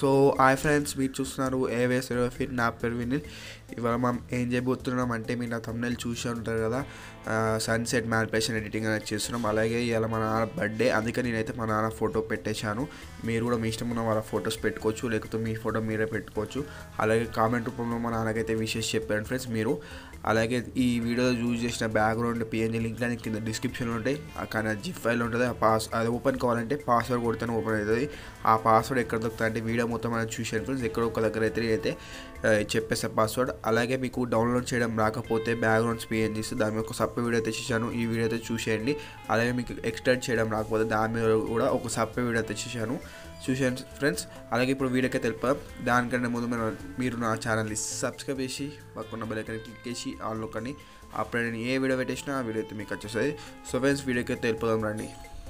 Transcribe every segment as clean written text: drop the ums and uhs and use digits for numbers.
So hi friends, మీరు చూస్తున్నారు ఏవేస్ fit నా పేరు వినిల్. ఇవాళ మనం ఏం చేయబోతున్నాం అంటే, మీరు నా థంబ్నెయిల్ చూసే ఉంటారు కదా, సన్సెట్ మ్యానిపులేషన్ ఎడిటింగ్ అనేది చేస్తున్నాం. అలాగే ఇవాళ మా నాన్న బర్త్డే, అందుకని నేనైతే మా నాన్న ఫోటో పెట్టేశాను. మీరు కూడా మీ ఇష్టం ఉన్న వాళ్ళ ఫొటోస్ పెట్టుకోవచ్చు, లేకపోతే మీ ఫోటో మీరే పెట్టుకోవచ్చు. అలాగే కామెంట్ రూపంలో మా నాన్నకైతే విషెస్ చెప్పాను ఫ్రెండ్స్ మీరు. అలాగే ఈ వీడియోలో యూజ్ చేసిన బ్యాక్గ్రౌండ్ పిఎన్జీ లింక్ అని కింద డిస్క్రిప్షన్లో ఉంటాయి. కానీ జిప్ ఫైల్ ఉంటుంది, అది ఓపెన్ కావాలంటే పాస్వర్డ్ కొడితేనే ఓపెన్ అవుతుంది. ఆ పాస్వర్డ్ ఎక్కడ దొరుకుతుంది అంటే వీడియో మొత్తం అనేది చూసాను ఫ్రెండ్స్. ఎక్కడో ఒక దగ్గర అయితే చెప్పేస్తాను పాస్వర్డ్. అలాగే మీకు డౌన్లోడ్ చేయడం రాకపోతే బ్యాక్గ్రౌండ్స్ పిఎన్జీస్ దాని మీద ఒక సప్ వీడియో తెచ్చేసాను, ఈ వీడియో అయితే చూసేయండి. అలాగే మీకు ఎక్స్టెండ్ చేయడం రాకపోతే దాని మీద కూడా ఒక సప్ వీడియో తెచ్చేసాను, చూసాను ఫ్రెండ్స్. అలాగే ఇప్పుడు వీడియోకి తెలుపుతాం. దానికంటే ముందు మీరు నా ఛానల్ని సబ్స్క్రైబ్ చేసి పక్కన బెల్ ఐకాన్ క్లిక్ చేసి ఆన్లో కానీ అప్పుడే నేను ఏ వీడియో పెట్టేసినా ఆ వీడియో అయితే మీకు వచ్చేస్తుంది. సో ఫ్రెండ్స్, వీడియోకి తెలుపుదాం రండి.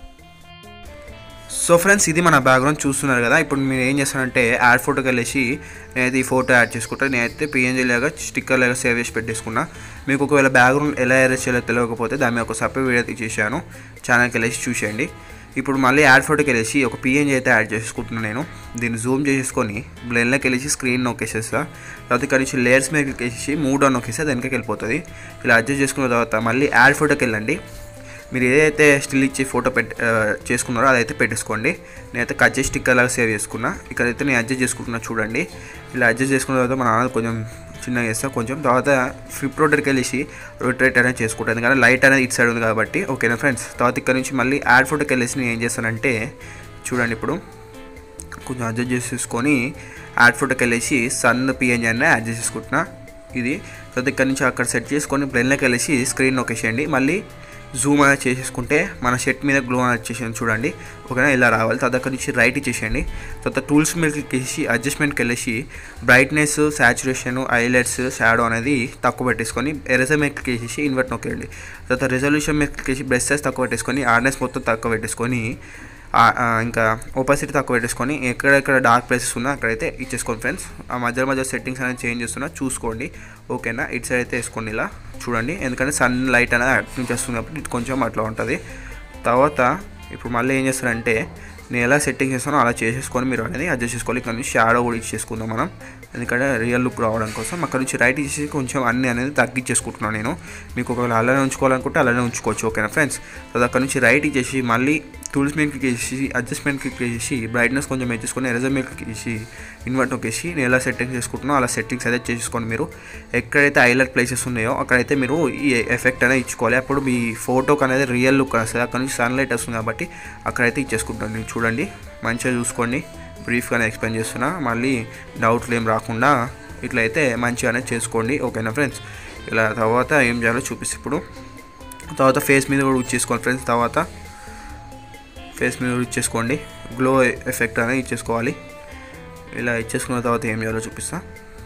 సో ఫ్రెండ్స్, ఇది మన బ్యాక్గ్రౌండ్ చూస్తున్నారు కదా. ఇప్పుడు మీరు ఏం చేస్తారంటే యాడ్ ఫోటోకి వెళ్ళేసి నేనైతే ఈ ఫోటో యాడ్ చేసుకుంటాను. నేనైతే పిఎన్జీ లాగా స్టిక్కర్ లాగా సేవ్ చేసి పెట్టేసుకున్నా. మీకు ఒకవేళ బ్యాక్గ్రౌండ్ ఎలా ఎరేజ్ చేయాలో తెలియకపోతే దాని మీద ఒక సపరేట్ వీడియో తీసేసాను, ఛానల్కి వెళ్ళేసి చూసేయండి. ఇప్పుడు మళ్ళీ యాడ్ ఫోటోకి వెళ్ళేసి ఒక పిఎన్జీ అయితే యాడ్ చేసుకుంటున్నాను నేను. దీన్ని జూమ్ చేసుకొని బ్లెండ్లోకి వెళ్ళేసి స్క్రీన్ నొక్కేసేస్తా. తర్వాత ఇక్కడ నుంచి లేయర్స్ మీద క్లిక్ చేసి మూవ్ ఆన్ నొక్కేస్తే దానికి వెళ్ళిపోతుంది. ఇలా అడ్జస్ట్ చేసుకున్న తర్వాత మళ్ళీ యాడ్ ఫోటోకి వెళ్ళండి. మీరు ఏదైతే స్టిల్ ఇచ్చి ఫోటో చేసుకున్నారో అదైతే పెట్టేసుకోండి. నేనైతే కట్ చేసి స్టిక్కర్ లాగా సేవ్ చేసుకున్నా. ఇక్కడైతే నేను అడ్జస్ట్ చేసుకుంటున్నా చూడండి. ఇలా అడ్జస్ట్ చేసుకున్న తర్వాత మన నాన్న కొంచెం చిన్నగా చేస్తా కొంచెం. తర్వాత ఫ్లిప్ రొటేట్కి వెళ్ళేసి రొటేట్ అనేది చేసుకుంటాను, ఎందుకంటే లైట్ అనేది ఇటు సైడ్ ఉంది కాబట్టి. ఓకేనా ఫ్రెండ్స్. తర్వాత ఇక్కడ నుంచి మళ్ళీ యాడ్ ఫోటోకి వెళ్ళేసి నేను ఏం చేస్తానంటే చూడండి, ఇప్పుడు కొంచెం అడ్జస్ట్ చేసుకొని యాడ్ ఫోటోకి వెళ్ళేసి సన్ పిఎన్జీ అనేది అడ్జస్ట్ చేసుకుంటున్నా ఇది. తర్వాత ఇక్కడ నుంచి అక్కడ సెట్ చేసుకొని బ్లెండ్లోకి వెళ్ళేసి స్క్రీన్ నొక్కేసేయండి. మళ్ళీ జూమ్ అనేది చేసేసుకుంటే మన షర్ట్ మీద గ్లో అనేది వచ్చేసింది చూడండి. ఓకేనా, ఇలా రావాలి. తర్వాత అక్కడ నుంచి రైట్ ఇచ్చేసేయండి. తర్వాత టూల్స్ మీద క్లిక్ చేసి అడ్జస్ట్మెంట్కి వెళ్ళేసి బ్రైట్నెస్, సాచురేషన్, హైలైట్స్, షాడో అనేది తక్కువ పెట్టేసుకొని ఎరేజర్ మీద క్లిక్ చేసి ఇన్వర్ట్ నొక్కేయండి. తర్వాత రెజల్యూషన్ మీద క్లిక్ చేసి బ్రష్ సైజ్ తక్కువ పెట్టేసుకొని హార్డ్నెస్ మొత్తం తక్కువ పెట్టేసుకొని ఇంకా ఓపాసిటీ తక్కువ పెట్టేసుకొని ఎక్కడెక్కడ డార్క్ ప్లేసెస్ ఉన్నా అక్కడైతే ఇచ్చేసుకోండి ఫ్రెండ్స్. ఆ మధ్య సెట్టింగ్స్ అనేది చేంజ్ చేస్తున్నా చూసుకోండి. ఓకేనా, ఇటు సైడ్ అయితే వేసుకోండి ఇలా చూడండి, ఎందుకంటే సన్ లైట్ అనేది అటు నుంచి వస్తుంది కాబట్టి ఇటు కొంచెం అట్లా ఉంటుంది. తర్వాత ఇప్పుడు మళ్ళీ ఏం చేస్తారంటే నేను ఎలా సెట్టింగ్ చేస్తానో అలా చేసేసుకొని మీరు అనేది అడ్జస్ట్ చేసుకోవాలి. ఇక్కడ నుంచి షాడో కూడా ఇచ్చేసుకుందాం మనం, ఎందుకంటే రియల్ లుక్ రావడం కోసం. అక్కడ నుంచి రైట్ ఇచ్చేసి కొంచెం అన్ని అనేది తగ్గించేసుకుంటున్నాను నేను. మీకు ఒకవేళ అలానే ఉంచుకోవాలనుకుంటే అలానే ఉంచుకోవచ్చు. ఓకేనా ఫ్రెండ్స్. తర్వాత అక్కడ నుంచి రైట్ ఇచ్చేసి మళ్ళీ టూల్స్ మీద క్లిక్ చేసి అడ్జస్ట్మెంట్ క్లిక్ చేసి బ్రైట్నెస్ కొంచెం పెంచేసుకొని ఎరేజర్ మీద క్లిక్ చేసి ఇన్వర్ట్ నొక్కేసి నేను ఎలా సెట్టింగ్స్ చేసుకుంటున్నానో అలా సెట్టింగ్స్ అయితే చేసుకోండి. మీరు ఎక్కడైతే హైలైట్ ప్లేసెస్ ఉన్నాయో అక్కడైతే మీరు ఈ ఎఫెక్ట్ అనేది ఇచ్చుకోవాలి. అప్పుడు మీ ఫోటోకి అనేది రియల్ లుక్ వస్తుంది. అక్కడ నుంచి సన్లైట్ వస్తుంది కాబట్టి అక్కడైతే ఇచ్చేసుకుంటాను నేను. చూడండి, మంచిగా చూసుకోండి. బ్రీఫ్గానే ఎక్స్ప్లెయిన్ చేస్తున్నా, మళ్ళీ డౌట్లు ఏం రాకుండా ఇట్లయితే మంచిగానే చేసుకోండి. ఓకేనా ఫ్రెండ్స్. ఇలా తర్వాత ఏం చేయాలో చూపిస్తే ఇప్పుడు తర్వాత ఫేస్ మీద కూడా ఇచ్చేసుకోండి ఫ్రెండ్స్. తర్వాత ఫేస్ మీద కూడా ఇచ్చేసుకోండి, గ్లో ఎఫెక్ట్ అనేది ఇచ్చేసుకోవాలి. ఇలా ఇచ్చేసుకున్న తర్వాత ఏం చేయాలో చూపిస్తా.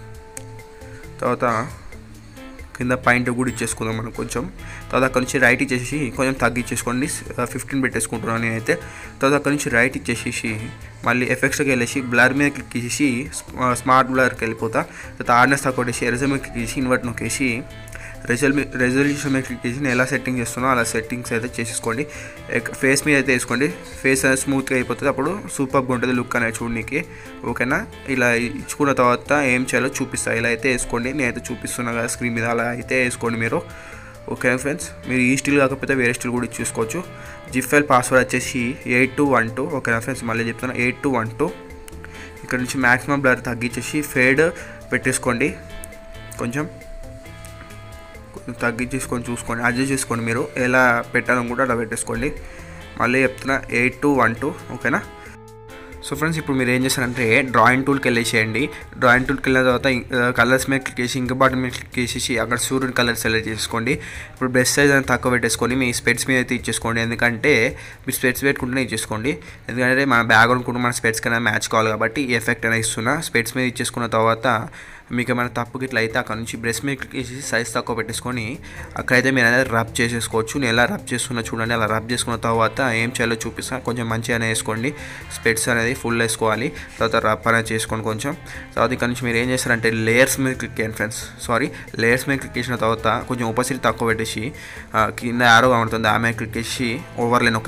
తర్వాత కింద పాయింట్ కూడా ఇచ్చేసుకుందాం మనం కొంచెం. తర్వాత అక్కడ నుంచి రైట్ ఇచ్చేసి కొంచెం తగ్గించేసుకోండి, 15 పెట్టేసుకుంటున్నాను నేనైతే. తర్వాత అక్కడ నుంచి రైట్ ఇచ్చేసి మళ్ళీ ఎఫెక్ట్స్కి వెళ్ళేసి బ్లర్ మీద క్లిక్ చేసి స్మార్ట్ బ్లర్కి వెళ్ళిపోతా. తర్వాత హార్డ్నెస్ తక్కువ కొట్టేసి ఎరేజర్ మీద క్లిక్ చేసి ఇన్వర్ట్ నొక్కేసి రెజల్యూషన్ మీద క్లిక్ చేసి నేను ఎలా సెట్టింగ్ చేస్తున్నా అలా సెట్టింగ్స్ అయితే చేసేసుకోండి. ఫేస్ మీద అయితే వేసుకోండి, ఫేస్ అనేది స్మూత్గా అయిపోతుంది, అప్పుడు సూపర్గా ఉంటుంది లుక్ అనేది చూడడానికి. ఓకేనా, ఇలా ఇచ్చుకున్న తర్వాత ఏం చేయాలో చూపిస్తా. ఇలా అయితే వేసుకోండి, నేనైతే చూపిస్తున్నా కదా స్క్రీన్ మీద, అలా అయితే వేసుకోండి మీరు. ఓకే ఫ్రెండ్స్, మీరు ఈ స్టిల్ కాకపోతే వేరే స్టిల్ కూడా చూసుకోవచ్చు. జిప్ ఫైల్ పాస్వర్డ్ వచ్చేసి 8212. ఓకేనా ఫ్రెండ్స్, మళ్ళీ చెప్తాను 8212. ఇక్కడ నుంచి మ్యాక్సిమం బ్లర్ తగ్గించేసి ఫేడ్ పెట్టేసుకోండి, కొంచెం తగ్గించేసుకొని చూసుకోండి, అడ్జస్ట్ చేసుకోండి. మీరు ఎలా పెట్టాలని కూడా అలా పెట్టేసుకోండి. మళ్ళీ చెప్తున్నా 8212. ఓకేనా. సో ఫ్రెండ్స్, ఇప్పుడు మీరు ఏం చేస్తారంటే డ్రాయింగ్ టూల్కి వెళ్ళేసేయండి. డ్రాయింగ్ టూల్కి వెళ్ళిన తర్వాత కలర్స్ మీద క్లిక్ చేసి ఇంక బాటన్ మీద క్లిక్ చేసేసి అక్కడ సూర్యుని కలర్ సెలెక్ట్ చేసుకోండి. ఇప్పుడు బ్రష్ సైజ్ అనేది తక్కువ పెట్టేసుకొని మీ స్పెట్స్ మీద అయితే ఇచ్చేసుకోండి, ఎందుకంటే మీరు స్పెట్స్ పెట్టుకుంటేనే ఇచ్చేసుకోండి. ఎందుకంటే మన బ్యాక్గ్రౌండ్ కూడా మన స్పెట్స్ కన్నా మ్యాచ్ కావాలి కాబట్టి ఈ ఎఫెక్ట్ అనేది ఇస్తున్నా. స్పెట్స్ మీద ఇచ్చేసుకున్న తర్వాత మీకు ఏమైనా తప్పుకి ఇట్లా అయితే అక్కడ నుంచి బ్రష్ మీద క్లిక్ చేసి సైజ్ తక్కువ పెట్టేసుకొని అక్కడైతే మీరు అనేది రబ్ చేసేసుకోవచ్చు. నేను ఎలా రబ్ చేస్తున్నా చూడండి. అలా రబ్ చేసుకున్న తర్వాత ఏం చేయాలో చూపిస్తాను. కొంచెం మంచిగానే వేసుకోండి, స్పెట్స్ అనేది ఫుల్ వేసుకోవాలి. తర్వాత రబ్ అనేది చేసుకోండి కొంచెం. తర్వాత ఇక్కడ నుంచి మీరు ఏం చేస్తారంటే లేయర్స్ మీద క్లిక్ చేయండి ఫ్రెండ్స్. లేయర్స్ మీద క్లిక్ చేసిన తర్వాత కొంచెం ఒపాసిటీ తక్కువ పెట్టేసి కింద యారో కనబడుతుంది, ఆమె క్లిక్ చేసి ఓవర్లే నొక్కండి.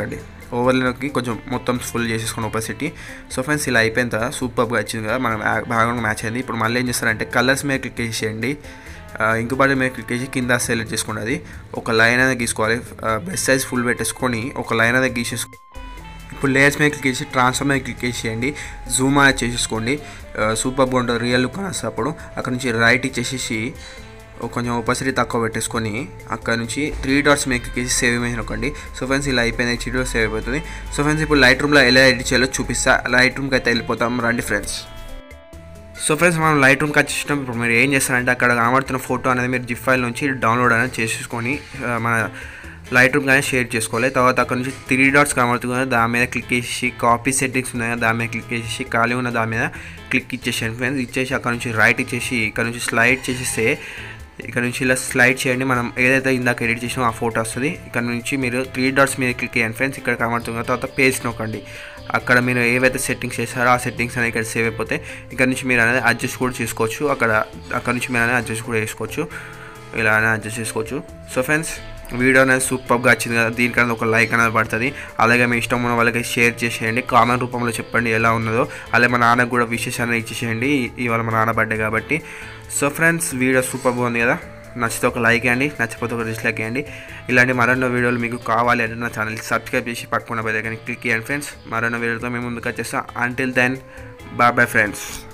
ఓవర్లోకి కొంచెం మొత్తం ఫుల్ చేసేసుకుని ఒపాసిటీ. సో ఫ్రెండ్స్ ఇలా అయిపోయిన తర్వాత సూపర్గా వచ్చింది కదా, మనం బ్యాక్గ్రౌండ్ మ్యాచ్ అయింది. ఇప్పుడు మళ్ళీ ఏం చేస్తారంటే కలర్స్ మీద క్లిక్ చేసేయండి, ఇంకుబాటి మీద క్లిక్ చేసి కింద సెలెక్ట్ చేసుకోండి. అది ఒక లైన్ అనేది గీసుకోవాలి, బెస్ట్ సైజ్ ఫుల్ పెట్టేసుకొని ఒక లైన్ అనేది గీసేసుకో. ఇప్పుడు లేయర్స్ మీద క్లిక్ చేసి ట్రాన్స్ఫర్ మీద క్లిక్ చేసేయండి, జూమ్ అనేది చేసేసుకోండి. సూపర్గా ఉంటుంది, రియల్ లుక్ అని వస్తుంది. అప్పుడు అక్కడ నుంచి రైట్ ఇచ్చేసి కొంచెం ఒపాసిటీ తక్కువ పెట్టేసుకొని అక్కడ నుంచి 3 డాట్స్ మీద క్లిక్ చేసి సేవ్ ఇమేజ్ నొక్కండి. సో ఫ్రెండ్స్ ఇలా అయిపోయింది, చిడిలో సేవ్ అయిపోతుంది. సో ఫ్రెండ్స్ ఇప్పుడు లైట్ రూమ్లో ఎలా ఎడిట్ చేయాలో చూపిస్తా. లైట్ రూమ్కి అయితే వెళ్ళిపోతాం రండి ఫ్రెండ్స్. సో ఫ్రెండ్స్ మనం లైట్ రూమ్కి వచ్చేసినాం. ఇప్పుడు మీరు ఏం చేస్తారంటే అక్కడ కనబడుతున్న ఫోటో అనేది మీరు జిప్ ఫైల్ నుంచి డౌన్లోడ్ అనేది చేసేసుకొని మన లైట్ రూమ్ కానీ షేర్ చేసుకోవాలి. తర్వాత అక్కడ నుంచి 3 డాట్స్ కనబడుతుంది కదా, దాని మీద క్లిక్ చేసి కాపీ సెట్టింగ్స్ ఉన్నాయి కదా, దాని మీద క్లిక్ చేసి ఖాళీ ఉన్న దాని మీద క్లిక్ ఇచ్చేసాను ఫ్రెండ్స్. ఇచ్చేసి అక్కడ నుంచి రైట్ ఇచ్చేసి ఇక్కడ నుంచి స్లైడ్ చేసేస్తే ఇక్కడ నుంచి ఇలా స్లైడ్ చేయండి. మనం ఏదైతే ఇందాక ఎడిట్ చేసినా ఆ ఫోటో వస్తుంది. ఇక్కడ నుంచి మీరు 3 డాట్స్ మీద క్లిక్ చేయండి ఫ్రెండ్స్, ఇక్కడ కనబడుతుంది. తర్వాత పేస్ట్ నొక్కండి, అక్కడ మీరు ఏవైతే సెట్టింగ్స్ చేస్తారో ఆ సెట్టింగ్స్ అనేది ఇక్కడ సేవ్ అయిపోతే ఇక్కడ నుంచి మీరు అనేది అడ్జస్ట్ కూడా చేసుకోవచ్చు. అక్కడ నుంచి మీరు అనేది అడ్జస్ట్ కూడా చేసుకోవచ్చు, ఇలా అనేది అడ్జస్ట్ చేసుకోవచ్చు. సో ఫ్రెండ్స్ వీడియో అనేది సూపర్గా వచ్చింది కదా, దీనికన్నా ఒక లైక్ అనేది పడుతుంది. అలాగే మీ ఇష్టం ఉన్న వాళ్ళకి షేర్ చేసేయండి, కామెంట్ రూపంలో చెప్పండి ఎలా ఉన్నదో. అలాగే మా నాన్నకు కూడా విషెస్ అనేది ఇచ్చేసేయండి, ఇవాళ మా నాన్న బర్త్డే కాబట్టి. సో ఫ్రెండ్స్ వీడియో సూపర్గా ఉంది కదా, నచ్చితే ఒక లైక్ చేయండి, నచ్చిపోతే ఒక డిస్లైక్ చేయండి. ఇలాంటి మరెన్నో వీడియోలు మీకు కావాలి అంటే నా ఛానల్కి సబ్స్క్రైబ్ చేసి పక్కన బెల్ ఐకాన్ క్లిక్ చేయండి ఫ్రెండ్స్. మరెన్నో వీడియోతో మేము ముందుకు వచ్చేస్తాం. Until then bye bye friends.